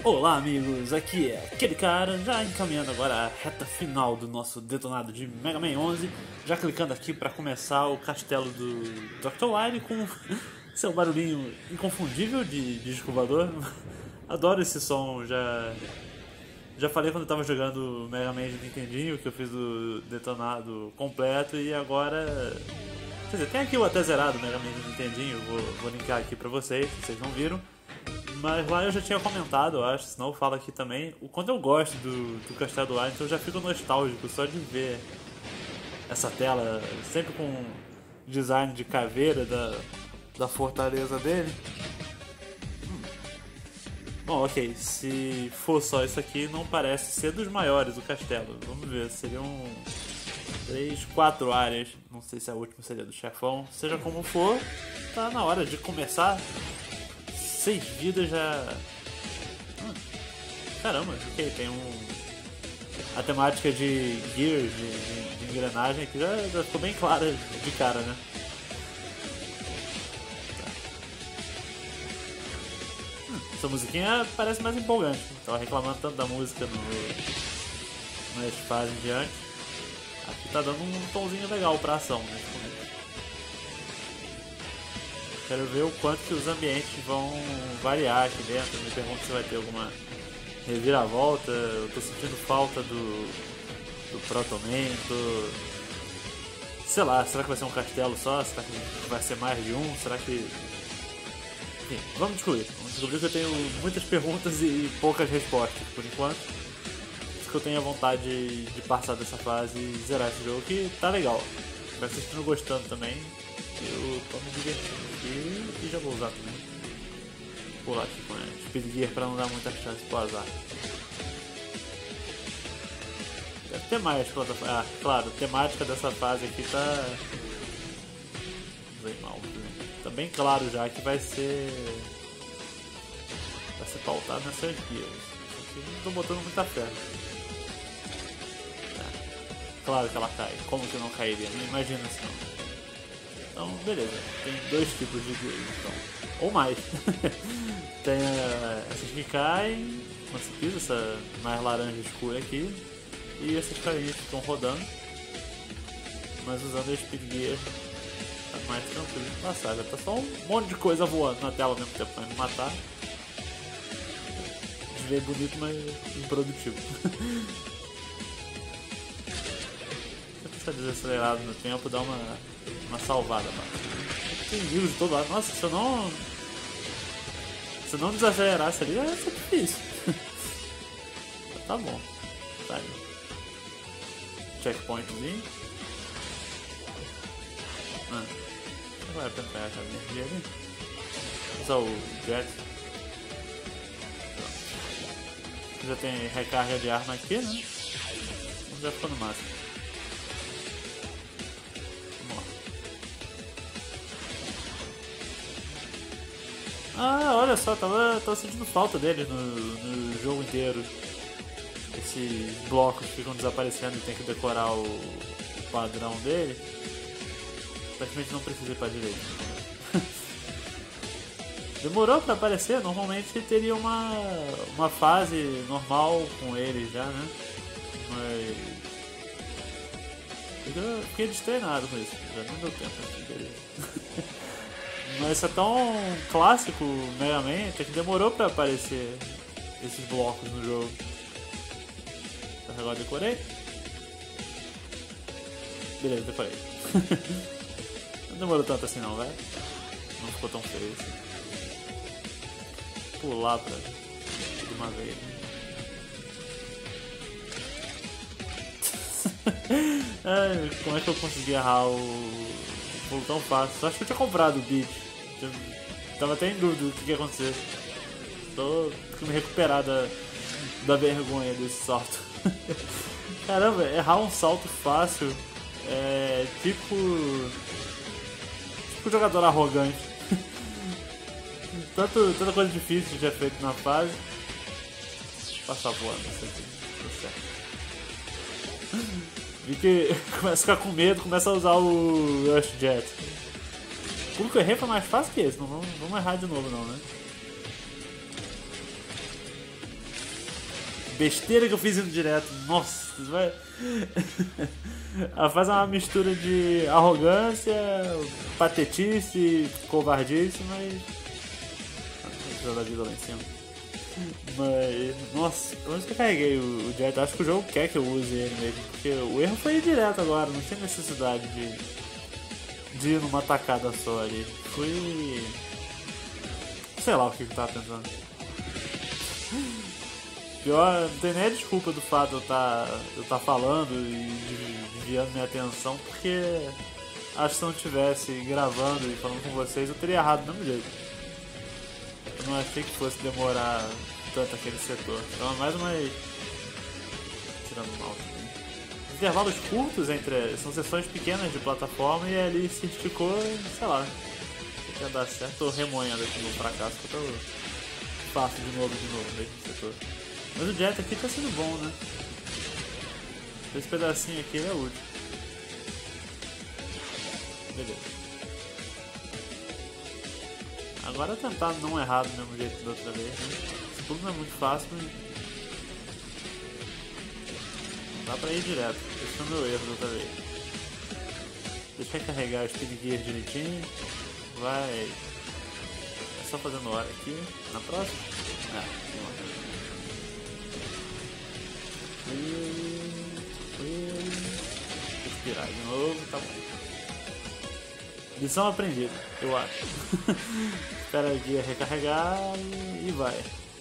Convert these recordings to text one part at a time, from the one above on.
Olá amigos, aqui é aquele cara, já encaminhando agora a reta final do nosso detonado de Mega Man 11, já clicando aqui para começar o castelo do Dr. Wily com seu barulhinho inconfundível de disco voador. Adoro esse som, já falei quando eu tava jogando Mega Man de Nintendinho, que eu fiz o detonado completo e agora... Quer dizer, tem aqui o até zerado Mega Man de Nintendinho, vou linkar aqui pra vocês, se vocês não viram. Mas lá eu já tinha comentado, eu acho, senão eu falo aqui também, o quanto eu gosto do Castelo do Ar, então eu já fico nostálgico só de ver essa tela, sempre com design de caveira da fortaleza dele. Bom, ok, se for só isso aqui, não parece ser dos maiores o castelo. Vamos ver, seriam 3, 4 áreas, não sei se a última seria do chefão. Seja como for, tá na hora de começar. 6 vidas já... Caramba, ok, tem a temática de gears, de engrenagem aqui já ficou bem clara de cara, né? Tá. Essa musiquinha parece mais empolgante. Tava reclamando tanto da música nas fases de antes. Aqui tá dando um tomzinho legal pra ação nesse momento. Quero ver o quanto que os ambientes vão variar aqui dentro. Me pergunto se vai ter alguma reviravolta. Eu tô sentindo falta do Proto Man. Sei lá, será que vai ser um castelo só? Será que vai ser mais de um? Será que... Enfim, vamos descobrir. Vamos descobrir que eu tenho muitas perguntas e poucas respostas por enquanto. Por isso que eu tenho a vontade de passar dessa fase e zerar esse jogo, que tá legal. Espero que vocês estejam gostando também. Eu tô me divertindo aqui e já vou usar também. Vou pular aqui com a Speed Gear pra não dar muita chance pro azar. Deve ter mais plataforma. Ah, claro, a temática dessa fase aqui tá... Bem mal, tá bem claro já que vai ser pautado nessas guias. Aqui não tô botando muita fé. Claro que ela cai. Como que não cairia? Não imagina se não. Então, beleza. Tem 2 tipos de guias, então. Ou mais. Tem essas que caem quando você pisa, essa mais laranja escura aqui. E essas carinhas que estão rodando. Mas usando a Speed Gear tá mais tranquilo de passar. Já tá só um monte de coisa voando na tela ao mesmo tempo pra me matar. Desvio bonito, mas improdutivo. Se eu desacelerado no tempo, dá uma salvada, mano. Tem vírus de todo lado. Nossa, se eu não desacelerasse ali, ia ser difícil. Tá bom. Tá aí. Checkpointzinho. Agora pra pegar essa energia ali. Usar o jet. Já tem recarga de arma aqui, né? Já ficou no máximo. Ah, olha só, tava sentindo falta dele no jogo inteiro. Esses blocos ficam desaparecendo e tem que decorar o padrão dele. Praticamente não precisei pra direito. Demorou pra aparecer, normalmente teria uma fase normal com ele já, né? Mas... eu fiquei destreinado com isso, já não deu tempo aqui, beleza. Mas isso é tão clássico Mega Man que demorou pra aparecer esses blocos no jogo. Agora decorei. Beleza, decorei. Não demorou tanto assim não, velho. Não ficou tão feio assim. Pular de uma vez. Ai, como é que eu consegui errar o pulo tão fácil? Só acho que eu tinha comprado o beat. Tava até em dúvida do que ia acontecer. Tô me recuperar da vergonha desse salto. Caramba, errar um salto fácil é tipo jogador arrogante. Tanta coisa difícil que já feito na fase. Passar voando isso aqui, tudo certo. Vi que começa a ficar com medo, começa a usar o Rush Jet. O pulo que eu errei foi mais fácil que esse, não vamos errar de novo não, né? besteira que eu fiz indo direto. Nossa, vai. Ela faz uma mistura de arrogância, patetice, covardice, mas. Jogar a vida lá em cima. Mas. Nossa, pelo menos que eu carreguei o Jet. Acho que o jogo quer que eu use ele mesmo. Porque o erro foi ir direto agora, não tinha necessidade de ir numa tacada só ali. Fui. Sei lá o que eu tava pensando. Pior, não tem nem a desculpa do fato de eu tá falando e desviando minha atenção, porque acho que se eu não estivesse gravando e falando com vocês, eu teria errado do mesmo jeito. Eu não achei que fosse demorar tanto aquele setor. Então é mais uma. Tirando mal também. Intervalos curtos entre. São sessões pequenas de plataforma e ali se esticou, sei lá. Quer dar certo, tô remoendo aqui no fracasso que eu tô. Faço de novo mesmo setor. Mas o Jet aqui tá sendo bom, né? Esse pedacinho aqui é útil. Beleza. Agora tentar não errar do mesmo jeito da outra vez, né? Esse pulo não é muito fácil, mas... Não dá pra ir direto. Esse foi o meu erro da outra vez. Deixa eu carregar o Speed Gear direitinho. Vai... É só fazendo hora aqui. Na próxima? Não. Respirar de novo, tá bom. Lição aprendida, eu acho. Espera o guia recarregar e vai.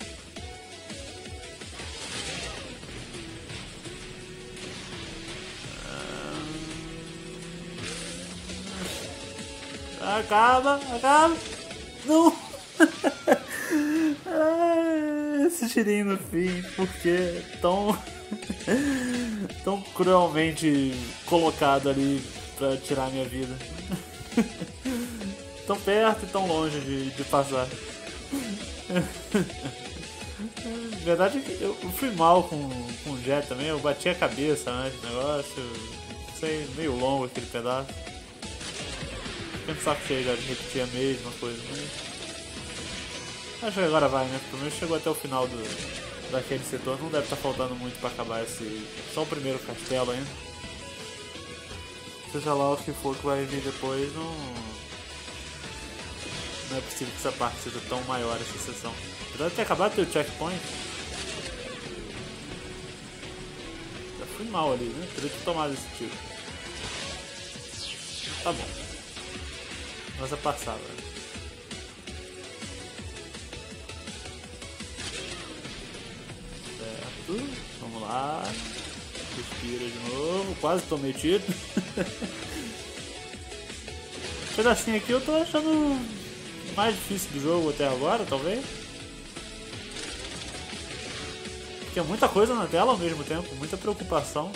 Acaba. Não! Esse tirinho no fim, porque tão cruelmente colocado ali pra tirar minha vida. Tão perto e tão longe de passar. Na verdade eu fui mal com o Jet também, eu bati a cabeça antes do negócio. Sei, meio longo aquele pedaço. Fiquei de saco cheio já de repetir a mesma coisa, mas... Acho que agora vai, né? Pelo menos chegou até o final daquele setor, não deve estar faltando muito pra acabar esse... Só o primeiro castelo ainda. Seja lá o que for que vai vir depois, não é possível que essa parte seja tão maior, essa sessão. Apesar de ter acabado de ter o checkpoint. Já fui mal ali, né? Teria que tomar esse tiro. Tá bom. Mas é passar, velho. Vamos lá. Respira de novo. Quase tomei tiro. Esse pedacinho aqui eu tô achando mais difícil do jogo até agora, talvez. Porque é muita coisa na tela ao mesmo tempo, muita preocupação.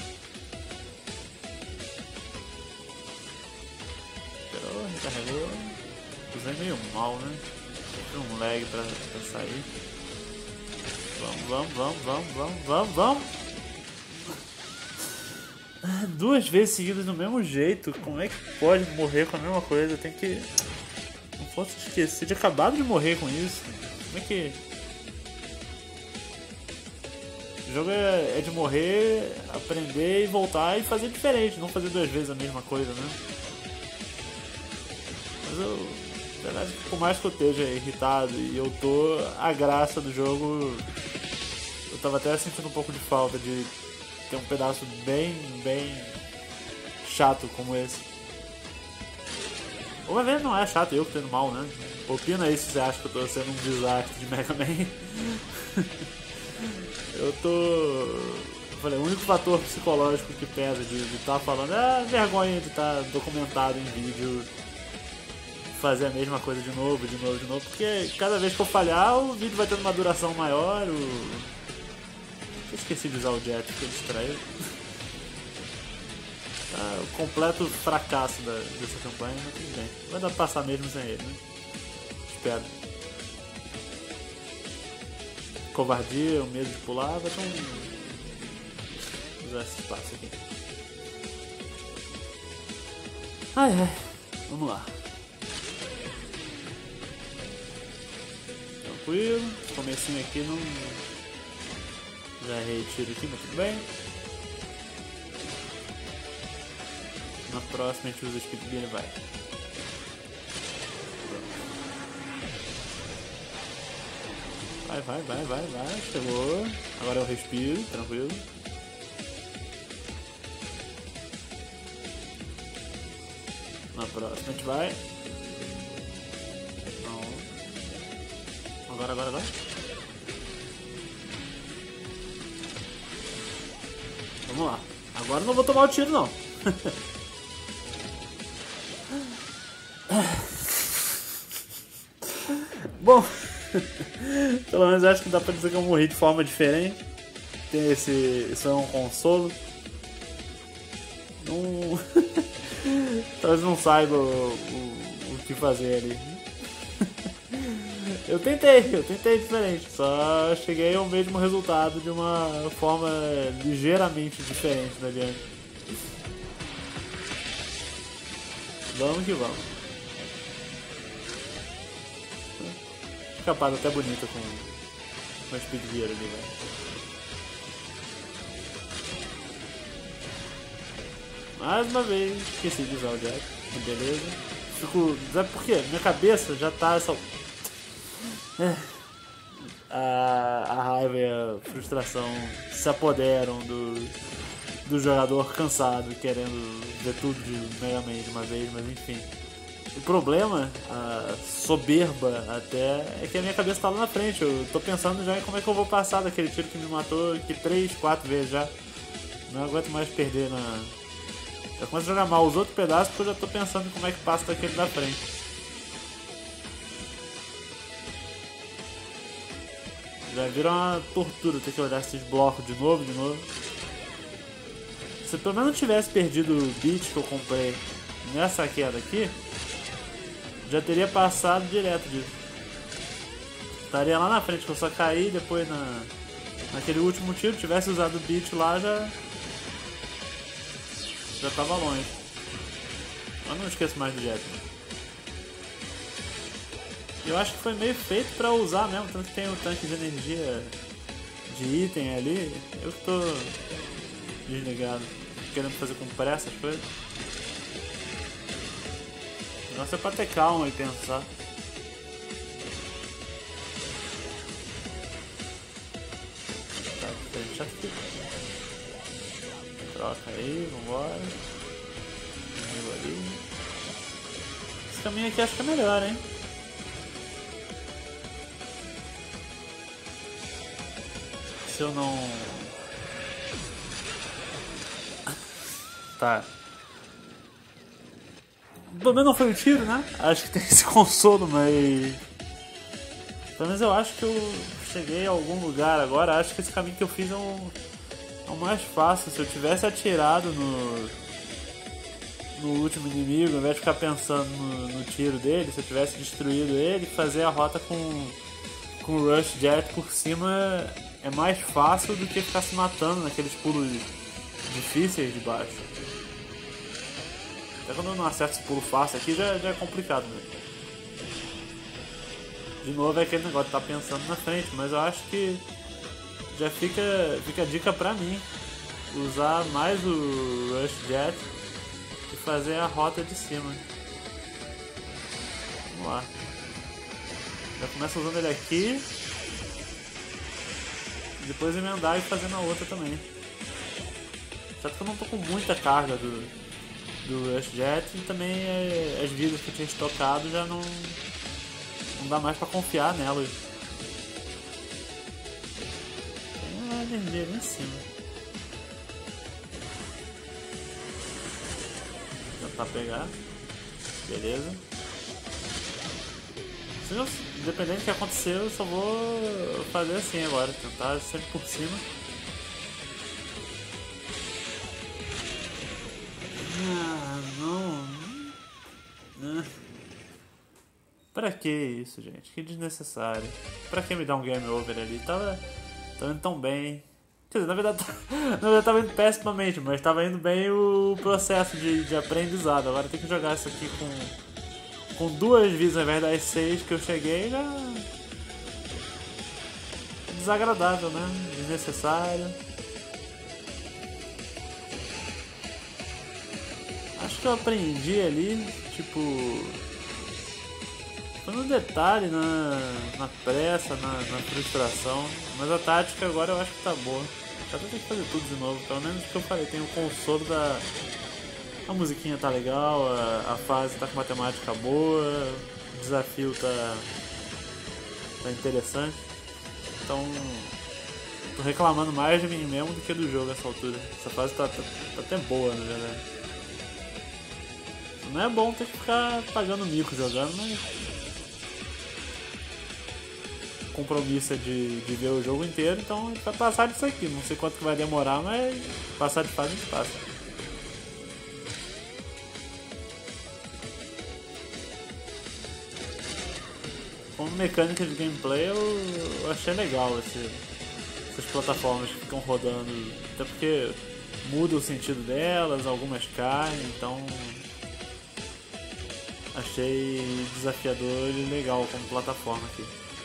Esperou, recarregou. Usei meio mal, né? Tem um lag pra sair. Vamos. Duas vezes seguidas do mesmo jeito. Como é que pode morrer com a mesma coisa? Tem que... Não posso esquecer de acabar de morrer com isso. Como é que... O jogo é de morrer, aprender e voltar e fazer diferente. Não fazer duas vezes a mesma coisa, né? Mas eu... Na verdade, por mais que eu esteja irritado e eu tô... A graça do jogo... Eu tava até sentindo um pouco de falta de ter um pedaço bem chato como esse. Ou às vezes não é chato, eu que tô indo mal, né? Opina aí se você acha que eu tô sendo um desastre de Mega Man. Eu tô... Eu falei, o único fator psicológico que pesa de estar falando é a vergonha de estar documentado em vídeo, fazer a mesma coisa de novo, porque cada vez que eu falhar o vídeo vai tendo uma duração maior. Eu esqueci de usar o Jet, porque eu distraí. O completo fracasso dessa campanha, mas tudo bem. Vai dar pra passar mesmo sem ele, né? Espero. Covardia, o medo de pular, vai ter usar esse espaço aqui. Ai, vamos lá. Tranquilo, esse comecinho aqui não Já errei tiro aqui, mas tudo bem. Na próxima a gente usa o Speed Beam e vai. Vai. Chegou. Agora eu respiro, tranquilo. Na próxima a gente vai. Não. Agora. Vamos lá. Agora eu não vou tomar o tiro, não. Bom, pelo menos acho que dá pra dizer que eu morri de forma diferente. Tem isso é um consolo. Não... Talvez não saiba o que fazer ali. Eu tentei diferente, só cheguei ao mesmo resultado de uma forma ligeiramente diferente, não adianta. Vamos que vamos. Escapada até bonita com a Speed Gear ali, velho. Mais uma vez, esqueci de usar o Jack, que beleza. Fico. Sabe por quê? Minha cabeça já tá essa. A raiva e a frustração se apoderam do jogador cansado, querendo ver tudo de Mega Man de uma vez, mas enfim. O problema, a soberba até, é que a minha cabeça tá lá na frente. Eu tô pensando já em como é que eu vou passar daquele tiro que me matou aqui 3, 4 vezes já. Não aguento mais perder na... Já começo a jogar mal os outros pedaços porque eu já tô pensando em como é que passa daquele da frente. Já vira uma tortura ter que olhar esses blocos de novo. Se eu pelo menos não tivesse perdido o beat que eu comprei nessa queda aqui, já teria passado direto disso. Estaria lá na frente, que eu só caí depois naquele último tiro. Tivesse usado o beat lá, já tava longe. Mas não esqueço mais do jet. Eu acho que foi meio feito pra usar mesmo, tanto que tem o tanque de energia de item ali. Eu que tô desligado, querendo fazer com pressa as coisas. O negócio é pra ter calma e pensar. Tá diferente aqui. Troca aí, vambora. Ali. Esse caminho aqui acho que é melhor, hein? Se eu não... Tá. Pelo menos não foi o tiro, né? Acho que tem esse consolo, mas... Pelo menos eu acho que eu cheguei a algum lugar agora. Acho que esse caminho que eu fiz é o mais fácil. Se eu tivesse atirado no último inimigo, ao invés de ficar pensando no tiro dele, se eu tivesse destruído ele, fazer a rota com o Rush Jet por cima é mais fácil do que ficar se matando naqueles pulos difíceis de baixo. Até quando eu não acerto esse pulo fácil aqui já é complicado, né? De novo é aquele negócio de estar pensando na frente, mas eu acho que já fica a dica pra mim usar mais o Rush Jet e fazer a rota de cima. Vamos lá. Já começa usando ele aqui, depois emendar e fazer na outra também. Só que eu não tô com muita carga do Rush Jet e também as vidas que eu tinha estocado já não dá mais pra confiar nelas. Tem uma energia ali em cima. Vou tentar pegar. Beleza. Independente do que acontecer, eu só vou fazer assim agora. Tentar sempre por cima. Não. Pra que isso, gente? Que desnecessário. Pra que me dar um game over ali? Tava indo tão bem. Quer dizer, na verdade tava indo pessimamente, mas tava indo bem o processo de aprendizado. Agora tem que jogar isso aqui com 2 vidas ao invés das 6 que eu cheguei, já desagradável, né? Desnecessário. Acho que eu aprendi ali, tipo, foi no detalhe, na pressa, na frustração. Mas a tática agora eu acho que tá boa. Até tem que fazer tudo de novo, pelo menos o que eu falei, tem o consolo da... A musiquinha tá legal, a fase tá com matemática boa, o desafio tá interessante. Então, tô reclamando mais de mim mesmo do que do jogo nessa altura. Essa fase tá até boa, na verdade. Não é bom ter que ficar pagando mico jogando, mas... O compromisso é de ver o jogo inteiro, então a gente vai passar disso aqui. Não sei quanto que vai demorar, mas passar de fase a gente passa. Como mecânica de gameplay eu achei legal essas plataformas que ficam rodando, até porque muda o sentido delas, algumas caem, então achei desafiador e legal como plataforma aqui.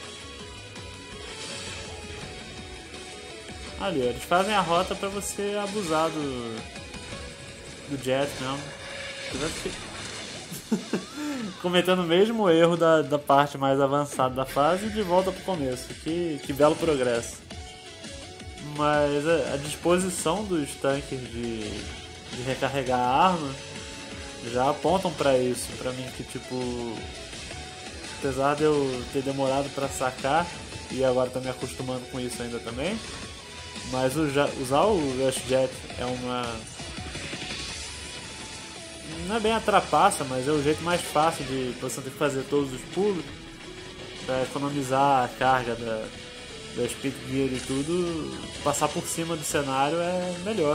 Ali, eles fazem a rota pra você abusar do jet mesmo. Cometendo o mesmo erro da parte mais avançada da fase e de volta pro começo. Que belo progresso. Mas a disposição dos tanques de recarregar a arma já apontam pra isso, pra mim, que tipo, apesar de eu ter demorado pra sacar e agora tô me acostumando com isso ainda também, mas usar o Rush Jet é não é bem a trapaça, mas é o jeito mais fácil de você não ter que fazer todos os pulos pra economizar a carga da Speed Gear e tudo. Passar por cima do cenário é melhor,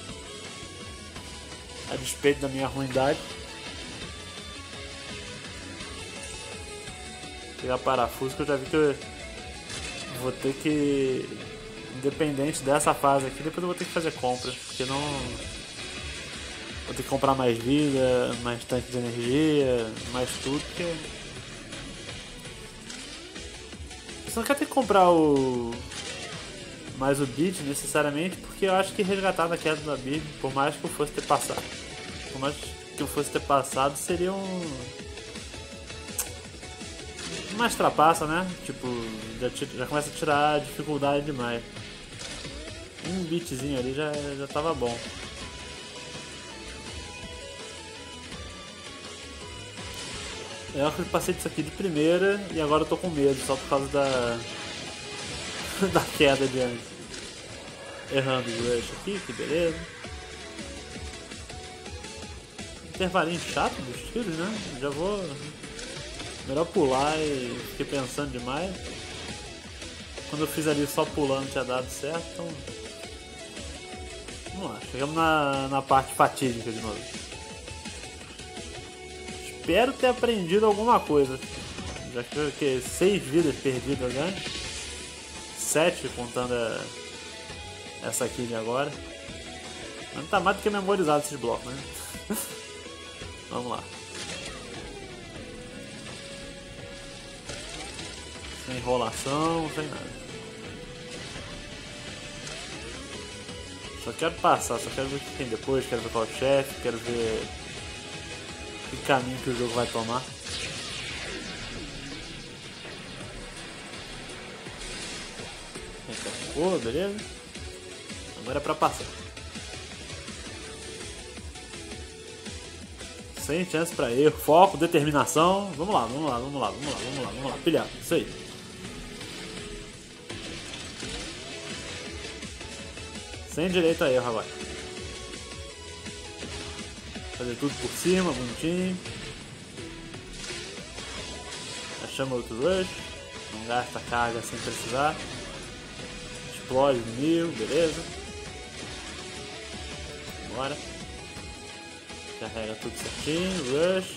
a despeito da minha ruindade. Pegar parafuso, que eu já vi que eu vou ter que, independente dessa fase aqui, depois eu vou ter que fazer compras, porque não... Vou ter que comprar mais vida, mais tanque de energia, mais tudo, porque... Você não quer ter que comprar mais o beat necessariamente, porque eu acho que resgatar da queda da Big, por mais que eu fosse ter passado, seria mais trapaça, né? Tipo, já começa a tirar a dificuldade demais. Um beatzinho ali já tava bom. Eu acho que eu passei disso aqui de primeira e agora eu tô com medo, só por causa da queda de antes. Errando o rush aqui, que beleza. Intervalinho chato dos tiros, né? Já vou... Melhor pular e fiquei pensando demais. Quando eu fiz ali só pulando tinha dado certo, então... Vamos lá, chegamos na parte fatídica de novo. Espero ter aprendido alguma coisa. Já que 6 vidas perdidas, né? 7 contando essa aqui de agora. Mas não tá mais do que memorizado esses blocos, né? Vamos lá. Sem enrolação, sem nada. Só quero passar, só quero ver o que tem depois, quero ver qual é o chefe, quero ver que caminho que o jogo vai tomar. Pô, beleza? Agora é pra passar. Sem chance pra erro, foco, determinação. Vamos lá. Pilhar, isso aí. Sem direito a erro agora. Fazer tudo por cima, bonitinho. Achamos outro rush. Não gasta carga sem precisar. Explode o inimigo, beleza. Bora. Carrega tudo certinho, rush.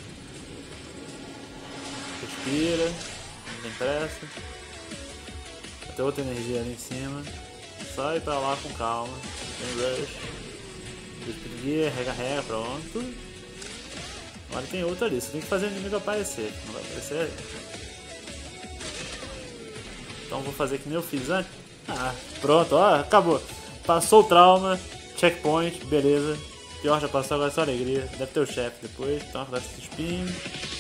Respira. Não tem pressa. Vai ter outra energia ali em cima. Só ir pra lá com calma. Tem rush. Despedir, recarrega, pronto. Agora tem outro ali. Você tem que fazer o inimigo aparecer. Não vai aparecer aí. Então vou fazer que nem eu fiz antes. Ah, pronto, ó, acabou. Passou o trauma, checkpoint, beleza. Pior já passou, agora é só alegria. Deve ter o chefe depois, então vai esse espinho.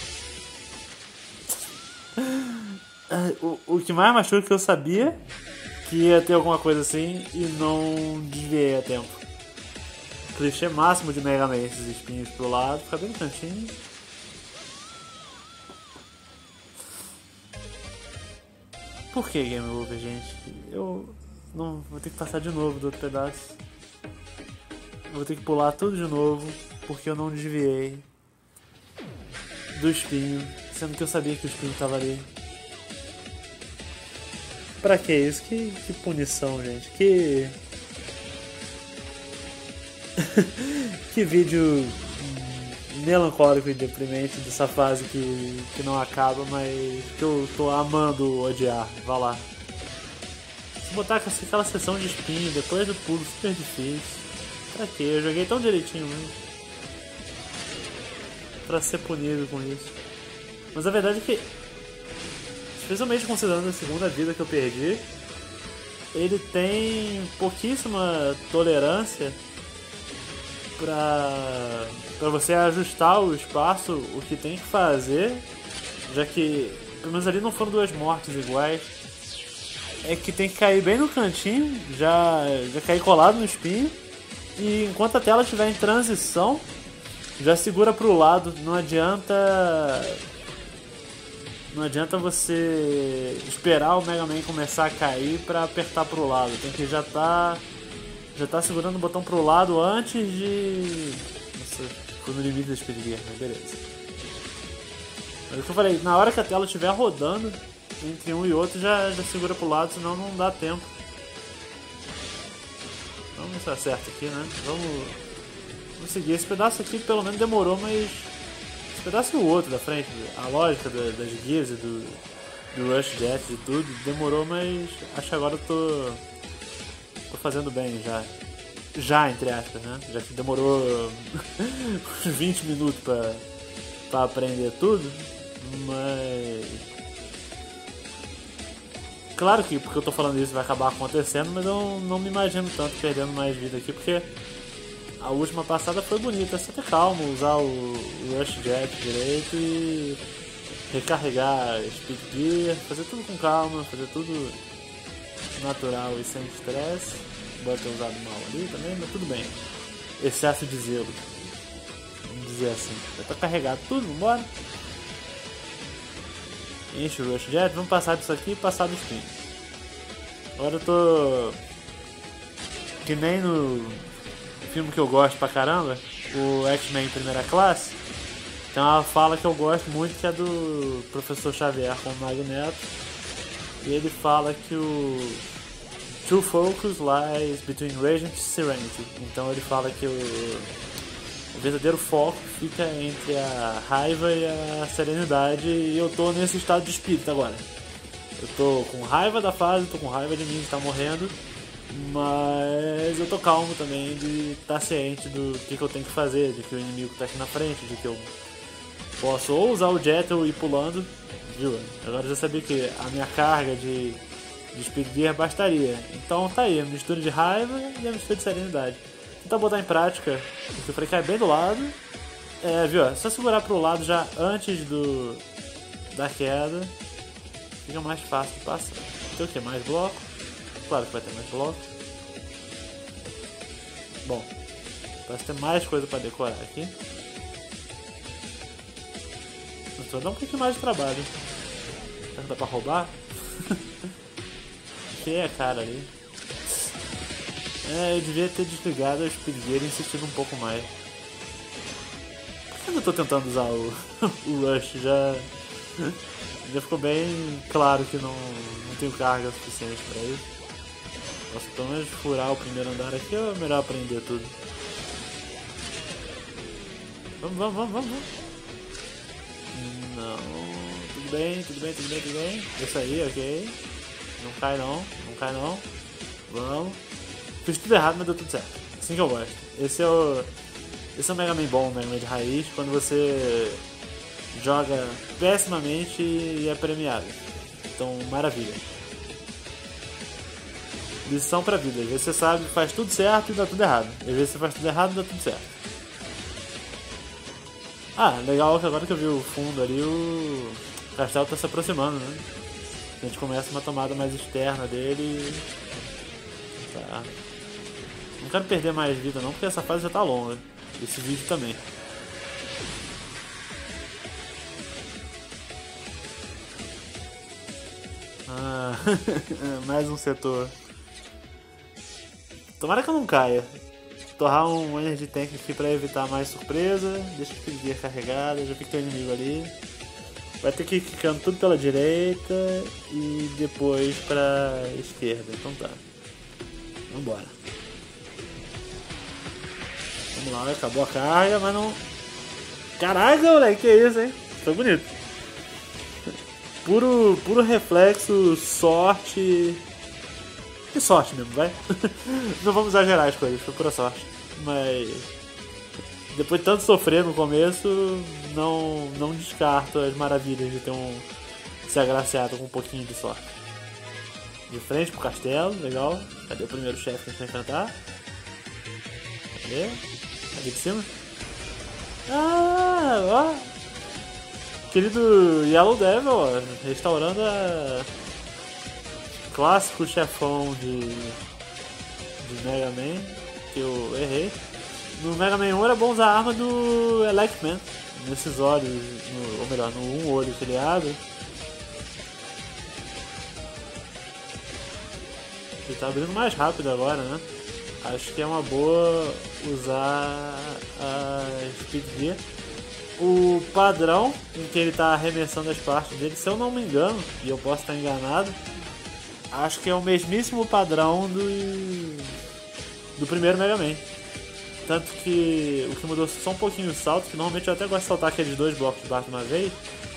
O que mais machuca é que eu sabia que ia ter alguma coisa assim e não desviei a tempo. Clichê máximo de Mega Man, esses espinhos pro lado, fica bem no cantinho. Por que Game Over, gente? Eu não vou ter que passar de novo do outro pedaço. Vou ter que pular tudo de novo porque eu não desviei do espinho, sendo que eu sabia que o espinho estava ali. Pra que isso? Que punição, gente. Que vídeo melancólico e deprimente dessa fase que não acaba, mas que eu tô amando odiar. Vá lá. Se botar aquela sessão de espinho depois do pulo super difícil. Pra que? Eu joguei tão direitinho mesmo. Pra ser punido com isso. Mas a verdade é que, especialmente considerando a segunda vida que eu perdi, ele tem pouquíssima tolerância pra você ajustar o espaço, o que tem que fazer, já que pelo menos ali não foram duas mortes iguais. É que tem que cair bem no cantinho, já cair colado no espinho, e enquanto a tela estiver em transição, já segura pro lado. Não adianta você esperar o Mega Man começar a cair pra apertar pro lado. Tem que já tá segurando o botão pro lado antes de... Nossa, ficou no limite da Speed Gear, mas beleza. Mas o que eu falei, na hora que a tela estiver rodando entre um e outro, já segura pro lado, senão não dá tempo. Vamos ver se acerta aqui, né? Vamos seguir. Esse pedaço aqui pelo menos demorou, mas... Esse pedaço e o outro da frente, a lógica das Gears e do Rush Jet e tudo, demorou, mas acho que agora eu tô fazendo bem já, entre aspas, né? Já que demorou uns 20 minutos pra aprender tudo, mas... Claro que porque eu tô falando isso vai acabar acontecendo, mas eu não me imagino tanto perdendo mais vida aqui, porque a última passada foi bonita, é só ter calma, usar o Rush Jet direito e recarregar Speed Gear, fazer tudo com calma, fazer tudo natural e sem estresse. Pode ter usado mal ali também, mas tudo bem. Excesso de zelo, vamos dizer assim. Já tá carregado tudo, vambora. Enche o Rush Jet, vamos passar disso aqui e passar do spin. Agora eu tô... que nem no filme que eu gosto pra caramba, o X-Men Primeira Classe, tem uma fala que eu gosto muito, que é do Professor Xavier com o Magneto. E ele fala que o true focus lies between rage and serenity. Então ele fala que o verdadeiro foco fica entre a raiva e a serenidade, e eu tô nesse estado de espírito agora. Eu tô com raiva da fase, tô com raiva de mim de estar morrendo, mas eu tô calmo também de estar ciente do que eu tenho que fazer, de que o inimigo tá aqui na frente, de que eu posso ou usar o jet ou ir pulando, viu? Agora eu já sabia que a minha carga de Speed Gear bastaria. Então tá aí, a mistura de raiva e a mistura de serenidade. Tentar botar em prática, porque eu falei que cai bem do lado. Viu? É só segurar pro lado já antes da queda. Fica mais fácil de passar. Tem o que? Mais bloco? Claro que vai ter mais bloco. Bom, parece ter mais coisa pra decorar aqui. Mas vai dar um pouquinho mais de trabalho. Será que dá pra roubar? Feia a cara ali. Eu devia ter desligado a Speed Gear e insistido um pouco mais. Por que eu tô tentando usar o Rush? Já ficou bem claro que não tenho carga suficiente pra isso. Posso pelo menos furar o primeiro andar aqui, ou é melhor aprender tudo? Vamos. Não. Tudo bem. Isso aí, ok. Não cai não. Vamos. Fiz tudo errado, mas deu tudo certo. Assim que eu gosto. Esse é o Mega Man bom, o Mega Man de raiz, quando você joga pessimamente e é premiado. Então, maravilha. Lição pra vida. Às vezes você sabe, faz tudo certo e dá tudo errado. Às vezes você faz tudo errado e dá tudo certo. Ah, legal que agora que eu vi o fundo ali, o castelo tá se aproximando, né? A gente começa uma tomada mais externa dele. Tá. Não quero perder mais vida não, porque essa fase já tá longa. Esse vídeo também. Ah, mais um setor. Tomara que eu não caia. Torrar um Energy Tank aqui pra evitar mais surpresa. Deixa a Speed carregada, já vi que tem um inimigo ali. Vai ter que ir ficando tudo pela direita e depois pra esquerda. Então tá. Vambora. Vamos lá, acabou a carga, mas não... Caraca, moleque, que isso, hein? Foi bonito. Puro reflexo, sorte... Que sorte mesmo, vai? Não vamos exagerar as coisas, foi pura sorte. Mas... Depois de tanto sofrer no começo, não descarto as maravilhas de ter se agraciado com um pouquinho de sorte. De frente pro castelo, legal. Cadê o primeiro chefe que a gente vai enfrentar? Cadê? Ali de cima? Ah, ó! Querido Yellow Devil, ó, restaurando a clássico chefão de Mega Man, que eu errei. No Mega Man 1 era bom usar a arma do Electman, nesses olhos, ou melhor, no um olho que ele abre. Ele tá abrindo mais rápido agora, né? Acho que é uma boa usar a Speed Gear. O padrão em que ele tá arremessando as partes dele, se eu não me engano, e eu posso estar enganado, acho que é o mesmíssimo padrão do primeiro Mega Man. Tanto que o que mudou só um pouquinho o salto, que normalmente eu até gosto de saltar aqueles 2 blocos de barra de uma vez.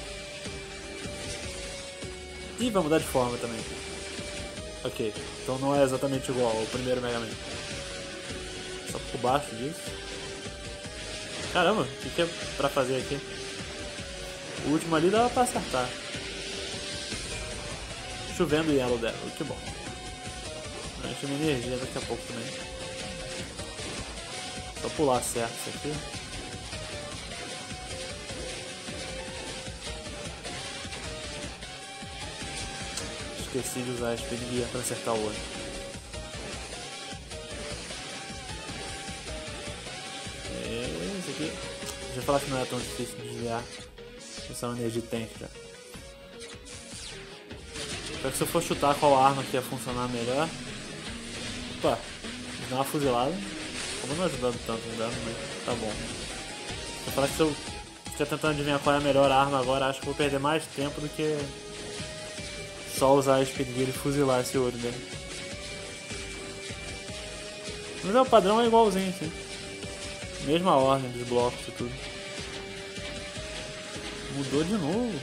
E vai mudar de forma também. Ok, então não é exatamente igual ao primeiro Mega Man. Só por baixo disso. Caramba, o que é pra fazer aqui? O último ali dava pra acertar. Chovendo Yellow Devil, que bom. Enche minha energia daqui a pouco também. Só pular certo isso aqui. Esqueci de usar a Speed Gear pra acertar o olho. Esse aqui. Deixa eu falar que não é tão difícil de desviar. Isso é uma energia tank já. Espero que se eu for chutar qual arma que ia funcionar melhor. Opa, dá uma fuzilada. Como não ajudando tanto no dano, mas tá bom. Eu falar que se eu estiver tentando adivinhar qual é a melhor arma agora, acho que vou perder mais tempo do que só usar a Speed Gear e fuzilar esse olho dele. Mas o padrão é igualzinho, sim. Mesma ordem dos blocos e tudo. Mudou de novo.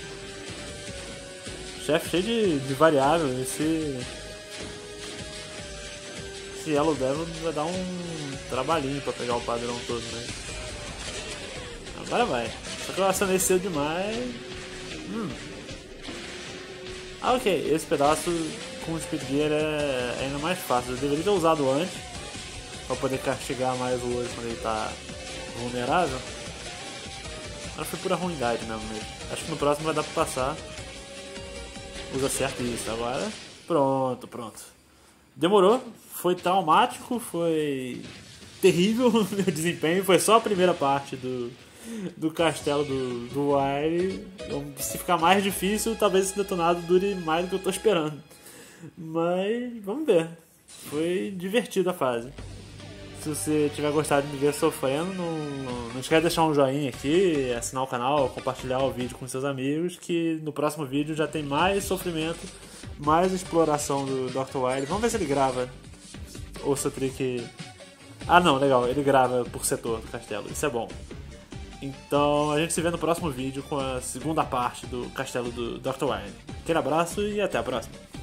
Chefe cheio de variável. Esse Yellow Devil vai dar um trabalhinho pra pegar o padrão todo, né? Agora vai. Só que eu acionei cedo demais. Ah, ok. Esse pedaço com o Speed Gear é ainda mais fácil. Eu deveria ter usado antes pra poder castigar mais o olho quando ele tá vulnerável. Mas foi pura ruindade mesmo. Acho que no próximo vai dar pra passar. Usa certo isso. Agora, pronto. Demorou. Foi traumático, foi terrível o meu desempenho. Foi só a primeira parte do castelo do Wily. Se ficar mais difícil, talvez esse detonado dure mais do que eu tô esperando. Mas vamos ver. Foi divertida a fase. Se você tiver gostado de me ver sofrendo, não esquece de deixar um joinha aqui, assinar o canal, compartilhar o vídeo com seus amigos, que no próximo vídeo já tem mais sofrimento, mais exploração do Dr. Wily. Vamos ver se ele grava o seu trick. Ah não, legal, ele grava por setor do castelo, isso é bom. Então a gente se vê no próximo vídeo com a segunda parte do castelo do Dr. Wily. Aquele abraço e até a próxima.